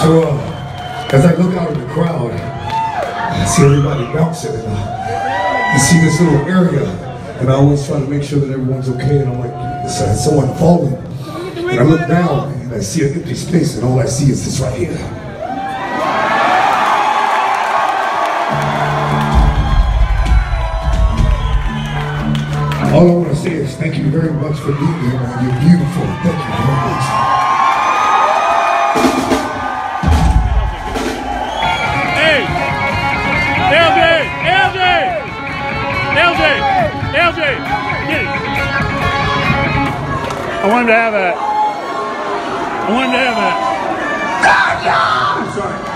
So as I look out at the crowd, I see everybody bouncing, and I see this little area, and I always try to make sure that everyone's okay, and I'm like, is someone falling? And I look down, and I see an empty space, and all I see is this right here. All I want to say is thank you very much for being here, man. You're beautiful. Thank you very much. Hey! LJ, get it. I want him to have that. I'm sorry.